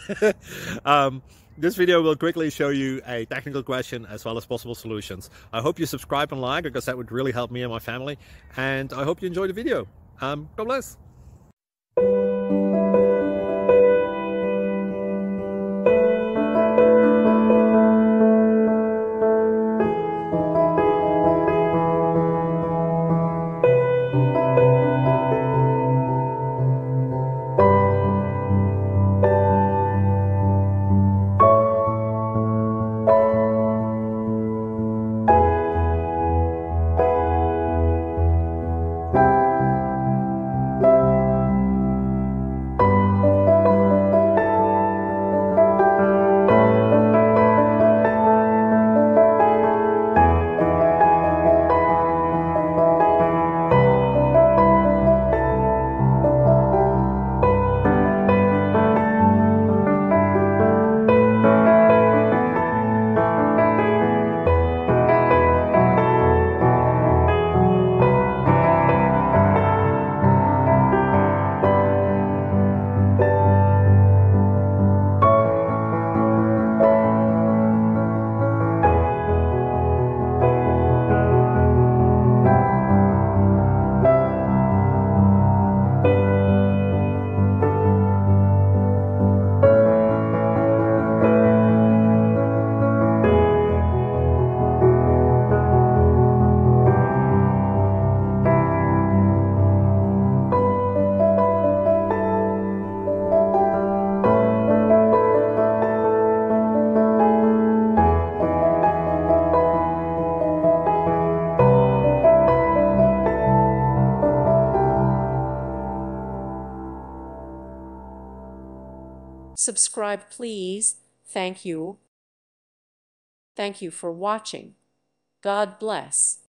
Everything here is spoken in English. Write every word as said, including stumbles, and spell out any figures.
um, this video will quickly show you a technical question as well as possible solutions. I hope you subscribe and like, because that would really help me and my family. And I hope you enjoy the video. Um, God bless. Subscribe, please. Thank you. Thank you for watching. God bless.